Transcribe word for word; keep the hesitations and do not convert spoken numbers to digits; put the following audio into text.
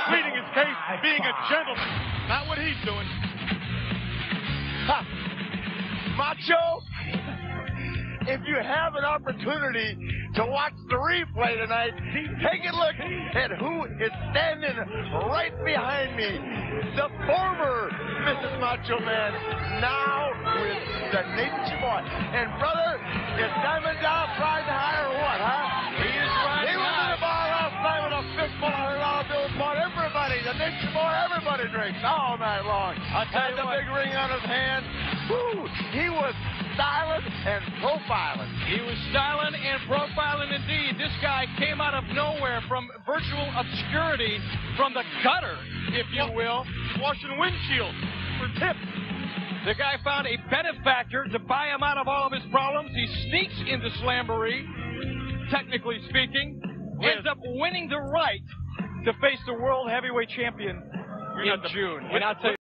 pleading his case, being a gentleman. Not what he's doing. Ha. Macho, if you have an opportunity to watch the replay tonight, take a look at who is standing right behind me. The former Missus Macho Man, now with the Nitro boy. And brother, is Diamond Dog riding high or what, huh? He is riding He was in the bar last night with a fistful of hundred dollar bills. Bought everybody, the Nitro boy, everybody drinks all night long. I'll tell Had you the what. big ring on his hand. Woo! He was styling and profiling. He was styling and profiling indeed. This guy came out of nowhere from virtual obscurity, from the gutter, if you will. Washing windshields for tips. The guy found a benefactor to buy him out of all of his problems. He sneaks into Slamboree, technically speaking, ends up winning the right to face the world heavyweight champion in June. And I'll tell you